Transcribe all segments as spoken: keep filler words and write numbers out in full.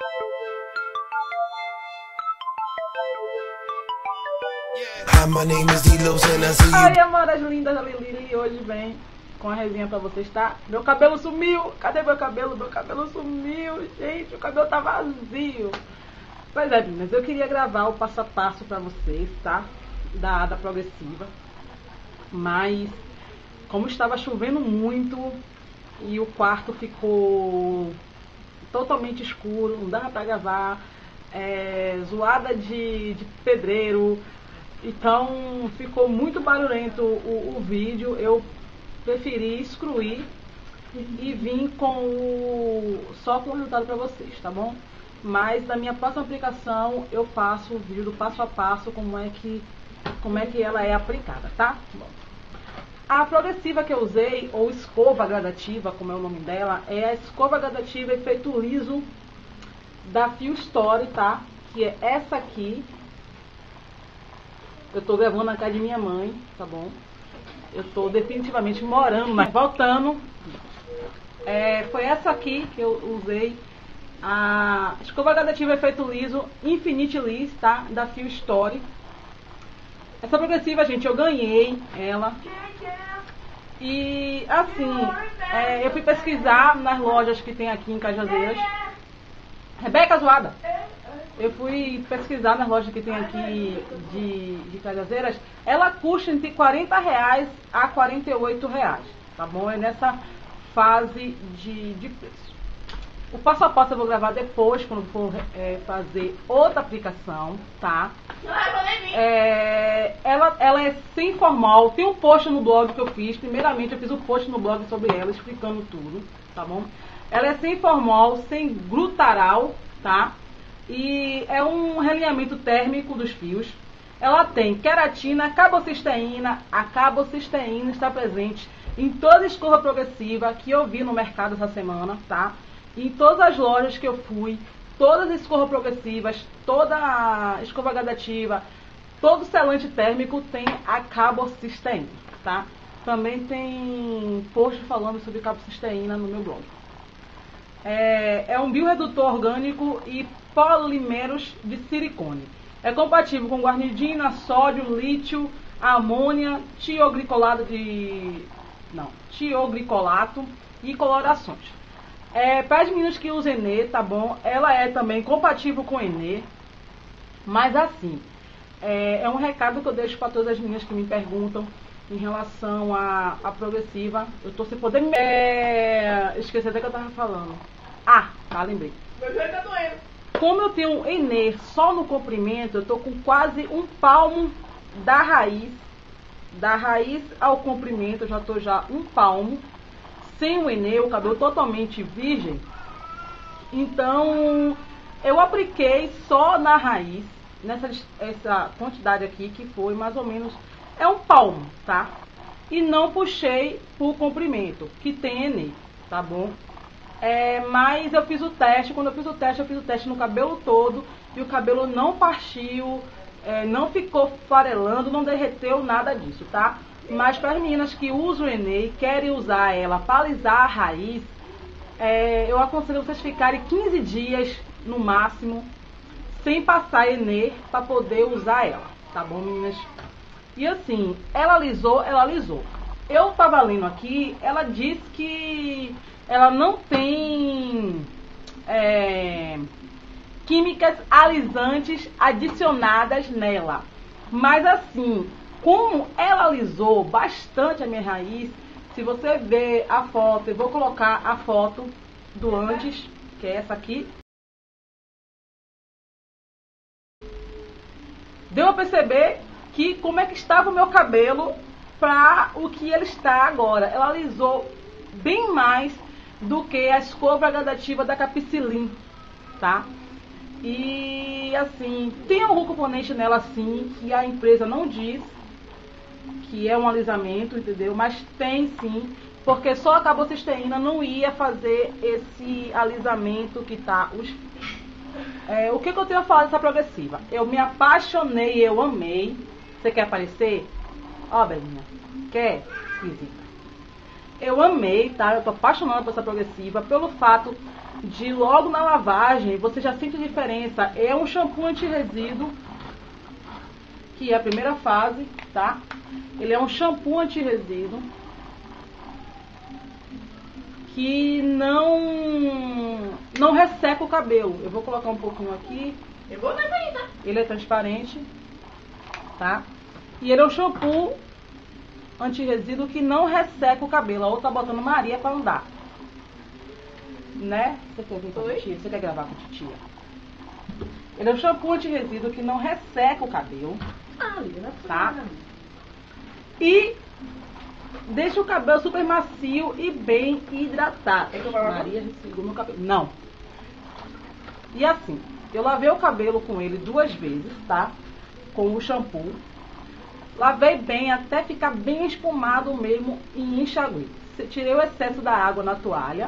Oi, amoras lindas da Lili, e hoje vem com a resenha pra vocês, tá? Meu cabelo sumiu! Cadê meu cabelo? Meu cabelo sumiu, gente, o cabelo tá vazio. Pois é, meninas, eu queria gravar o passo a passo pra vocês, tá? Da, da progressiva. Mas, como estava chovendo muito e o quarto ficou totalmente escuro, não dava pra gravar, é, zoada de, de pedreiro, então ficou muito barulhento o, o vídeo. Eu preferi excluir e vim com o, só com o resultado para vocês, tá bom? Mas na minha próxima aplicação eu faço o vídeo do passo a passo, como é que, como é que ela é aplicada, tá? Bom. A progressiva que eu usei, ou escova gradativa, como é o nome dela, é a escova gradativa efeito liso da Fio Story, tá? Que é essa aqui. Eu tô gravando na casa de minha mãe, tá bom? Eu tô definitivamente morando, mas voltando. É, foi essa aqui que eu usei. A escova gradativa efeito liso Infinite Liss, tá? Da Fio Story. Essa progressiva, gente, eu ganhei ela. E assim, é, eu fui pesquisar nas lojas que tem aqui em Cajazeiras. Rebeca zoada! Eu fui pesquisar nas lojas que tem aqui de, de Cajazeiras. Ela custa entre quarenta reais a quarenta e oito reais, tá bom? É nessa fase de, de preço. O passo a passo eu vou gravar depois, quando for é, fazer outra aplicação, tá? É, ela, ela é sem formal. Tem um post no blog que eu fiz. Primeiramente eu fiz um post no blog sobre ela, explicando tudo, tá bom? Ela é sem formal, sem glutaral, tá? E é um realinhamento térmico dos fios. Ela tem queratina, carbocisteína. A carbocisteína está presente em toda a escova progressiva que eu vi no mercado essa semana, tá? Em todas as lojas que eu fui, todas as escovas progressivas, toda a escova gradativa, todo selante térmico tem a carbocisteína, tá? Também tem post falando sobre carbocisteína no meu blog. É, é um biorredutor orgânico e polímeros de silicone. É compatível com guanidina, sódio, lítio, amônia, tioglicolato de não, tioglicolato e colorações. É, para as meninas que usam Enê, tá bom? Ela é também compatível com Enê. Mas assim, é, é um recado que eu deixo para todas as meninas que me perguntam em relação à, à progressiva. Eu tô sem poder. É, esqueci até que eu tava falando. Ah, tá, lembrei. Meu joelho tá doendo. Como eu tenho Enê só no comprimento, eu tô com quase um palmo da raiz. Da raiz ao comprimento, eu já tô já um palmo. Sem o Enê, o cabelo totalmente virgem. Então, eu apliquei só na raiz, nessa essa quantidade aqui, que foi mais ou menos, é um palmo, tá? E não puxei por comprimento, que tem Enê, tá bom? É, mas eu fiz o teste, quando eu fiz o teste, eu fiz o teste no cabelo todo, e o cabelo não partiu, é, não ficou farelando, não derreteu, nada disso, tá? Mas para as meninas que usam o Enê e querem usar ela para alisar a raiz, é, eu aconselho vocês ficarem quinze dias no máximo sem passar Enê para poder usar ela, tá bom, meninas? E assim, ela alisou, ela alisou. Eu tava lendo aqui, ela diz que ela não tem é, químicas alisantes adicionadas nela, mas assim, como ela alisou bastante a minha raiz, se você ver a foto, eu vou colocar a foto do antes, que é essa aqui. Deu a perceber que como é que estava o meu cabelo para o que ele está agora. Ela alisou bem mais do que a escova gradativa da Capicilin, tá? E assim, tem algum componente nela sim, que a empresa não diz que é um alisamento, entendeu? Mas tem sim, porque só a carbocisteína não ia fazer esse alisamento que tá os é, o que, que eu tenho a falar dessa progressiva? Eu me apaixonei, eu amei. Você quer aparecer? Ó, Belinha, quer? Esquisita. Eu amei, tá? Eu tô apaixonada por essa progressiva, pelo fato de logo na lavagem você já sente diferença. É um shampoo anti-resíduo, que é a primeira fase, tá? Ele é um shampoo anti-resíduo que não não resseca o cabelo. Eu vou colocar um pouquinho aqui. Eu vou dar ainda. Ele é transparente, tá? E ele é um shampoo anti-resíduo que não resseca o cabelo. A outra tá botando Maria pra andar. Né? Você quer vir com a titia? Você quer gravar com a titia? Ele é um shampoo anti-resíduo que não resseca o cabelo. Ah, Lina, tá? E deixa o cabelo super macio e bem hidratado. É que eu vou lavar? Maria ressecou meu cabelo. Não. E assim, eu lavei o cabelo com ele duas vezes, tá? Com o shampoo. Lavei bem até ficar bem espumado mesmo e enxaguei. Tirei o excesso da água na toalha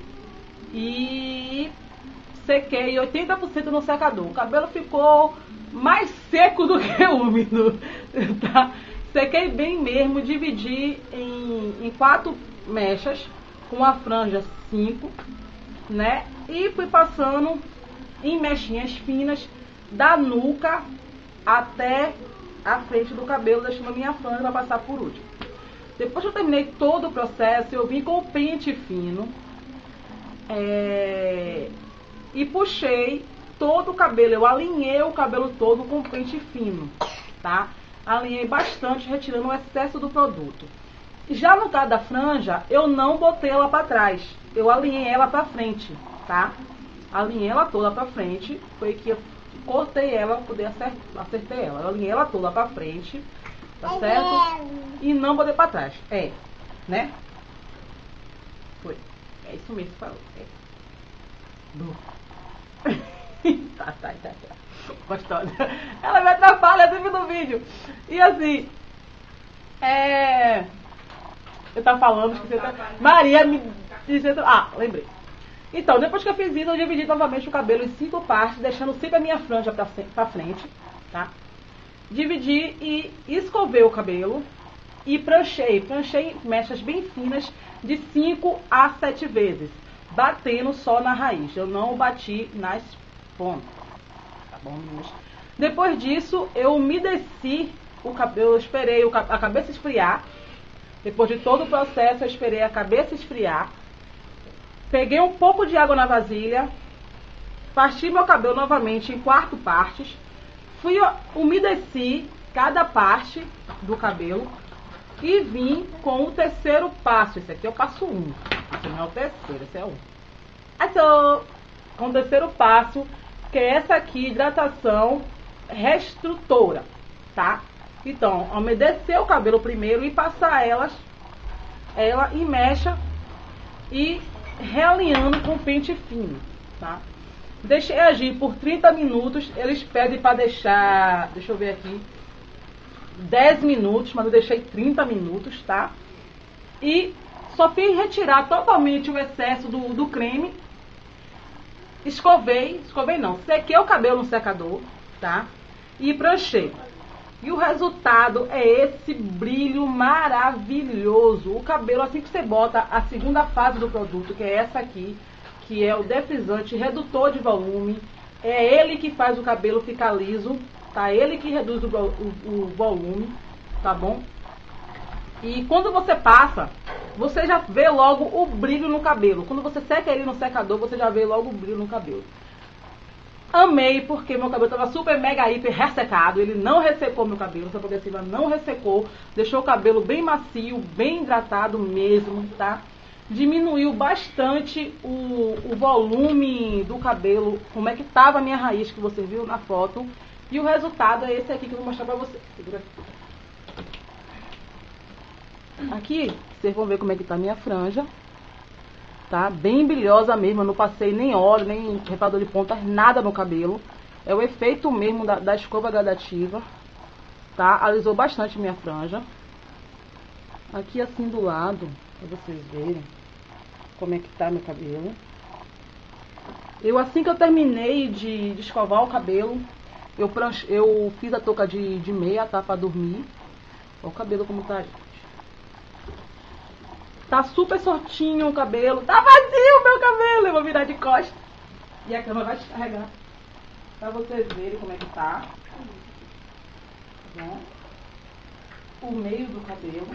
e sequei oitenta por cento no secador. O cabelo ficou mais seco do que úmido, tá? Sequei bem mesmo, dividi em, em quatro mechas, com a franja cinco, né? E fui passando em mechinhas finas, da nuca até a frente do cabelo, deixando a minha franja para passar por último. Depois que eu terminei todo o processo, eu vim com o pente fino é, e puxei todo o cabelo. Eu alinhei o cabelo todo com o pente fino, tá? Alinhei bastante, retirando o excesso do produto. Já no caso da franja, eu não botei ela para trás. Eu alinhei ela para frente, tá? Alinhei ela toda para frente. Foi que eu cortei ela, poder acertar, acertei ela. Eu alinhei ela toda para frente, tá certo? E não botei para trás. É, né? Foi. É isso mesmo que falou. É. tá, tá, tá, tá. Gostosa. Ela me atrapalha sempre no vídeo. E assim, é... eu tava falando, esqueci. Tá... Maria me disse... Ah, lembrei. Então, depois que eu fiz isso, eu dividi novamente o cabelo em cinco partes, deixando sempre a minha franja pra, pra frente, tá? Dividi e escovei o cabelo e pranchei. Pranchei mechas bem finas de cinco a sete vezes, batendo só na raiz. Eu não bati nas pontas. Tá bom, meninas? Depois disso, eu umedeci o cabelo, eu esperei a cabeça esfriar. Depois de todo o processo, eu esperei a cabeça esfriar. Peguei um pouco de água na vasilha, parti meu cabelo novamente em quatro partes. Fui, umedeci cada parte do cabelo e vim com o terceiro passo. Esse aqui é o passo um. Esse não é o terceiro, esse é o um. Então, com o terceiro passo, que é essa aqui, hidratação reestrutura, tá? Então, umedecer o cabelo primeiro e passar elas, ela em mecha e realinhando com pente fino, tá? Deixei agir por trinta minutos. Eles pedem para deixar, deixa eu ver aqui, dez minutos, mas eu deixei trinta minutos, tá? E só fiz retirar totalmente o excesso do, do creme. Escovei, escovei não, sequei o cabelo no secador, tá? E pranchei. E o resultado é esse brilho maravilhoso. O cabelo, assim que você bota a segunda fase do produto, que é essa aqui, que é o defrisante redutor de volume, é ele que faz o cabelo ficar liso, tá? Ele que reduz o, o, o volume, tá bom? E quando você passa, você já vê logo o brilho no cabelo. Quando você seca ele no secador, você já vê logo o brilho no cabelo. Amei, porque meu cabelo estava super mega hiper ressecado. Ele não ressecou meu cabelo, essa progressiva não ressecou. Deixou o cabelo bem macio, bem hidratado mesmo, tá? Diminuiu bastante o, o volume do cabelo, como é que tava a minha raiz, que você viu na foto. E o resultado é esse aqui que eu vou mostrar pra vocês. Segura aqui. Aqui, vocês vão ver como é que tá a minha franja. Tá? Bem brilhosa mesmo, eu não passei nem óleo, nem reparador de pontas, nada no cabelo. É o efeito mesmo da, da escova gradativa, tá? Alisou bastante minha franja. Aqui assim do lado, pra vocês verem como é que tá meu cabelo. Eu, assim que eu terminei de, de escovar o cabelo, eu, pranche, eu fiz a touca de, de meia, tá? Pra dormir. Olha o cabelo como tá, gente. Tá super soltinho o cabelo. Tá vazio o meu cabelo. Eu vou virar de costas. E a câmera vai descarregar. Pra vocês verem como é que tá. Tá bom? O meio do cabelo.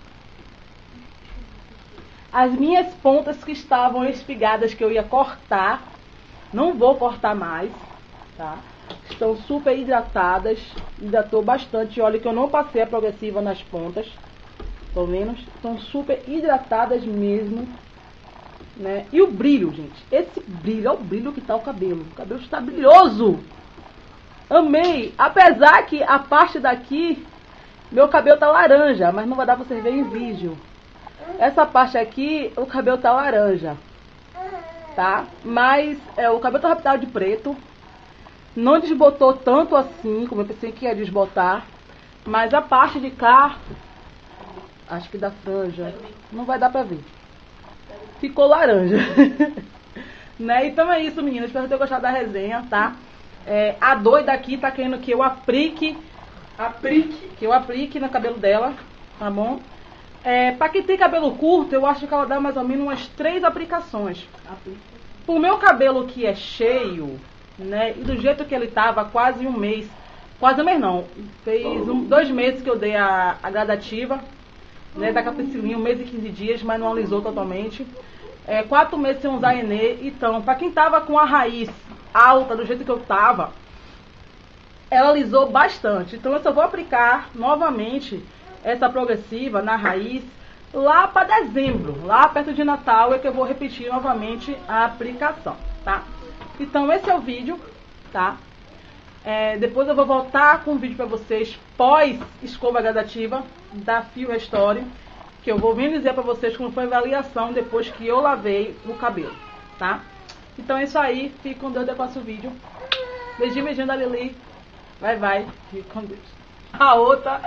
As minhas pontas que estavam espigadas, que eu ia cortar. Não vou cortar mais. Tá? Estão super hidratadas. Hidratou bastante. Olha que eu não passei a progressiva nas pontas. Pelo menos. Estão super hidratadas mesmo. Né? E o brilho, gente. Esse brilho, olha o brilho que tá o cabelo. O cabelo está brilhoso. Amei. Apesar que a parte daqui, meu cabelo tá laranja. Mas não vai dar pra vocês verem em vídeo. Essa parte aqui, o cabelo tá laranja. Tá? Mas é, o cabelo tá raptado de preto. Não desbotou tanto assim, como eu pensei que ia desbotar. Mas a parte de cá, acho que da franja, não vai dar pra ver. Ficou laranja. Né? Então é isso, meninas. Espero ter gostado da resenha, tá? É, a doida aqui tá querendo que eu aplique, aplique, que eu aplique no cabelo dela, tá bom? É, pra quem tem cabelo curto, eu acho que ela dá mais ou menos umas três aplicações. Pro meu cabelo que é cheio, né? E do jeito que ele tava, quase um mês. Quase um mês não. Fez um, dois meses que eu dei a, a gradativa, né? Da capicilinha, um mês e quinze dias, mas não alisou totalmente. É, quatro meses sem usar Enê. Então, pra quem tava com a raiz alta, do jeito que eu tava, ela alisou bastante. Então eu só vou aplicar novamente essa progressiva na raiz lá para dezembro, lá perto de Natal é que eu vou repetir novamente a aplicação, tá? Então esse é o vídeo, tá? É, depois eu vou voltar com um vídeo para vocês pós escova gradativa da Fio Restore, que eu vou vir dizer para vocês como foi a avaliação depois que eu lavei o cabelo, tá? Então é isso aí, fique com Deus, até o próximo vídeo. Beijinho, beijinho da Lili. Vai, vai, fique com Deus. A outra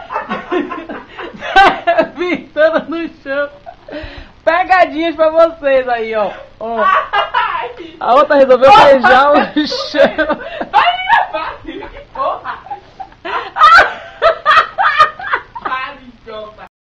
pintando no chão. Pegadinhas pra vocês aí, ó. ó. A outra resolveu beijar o chão.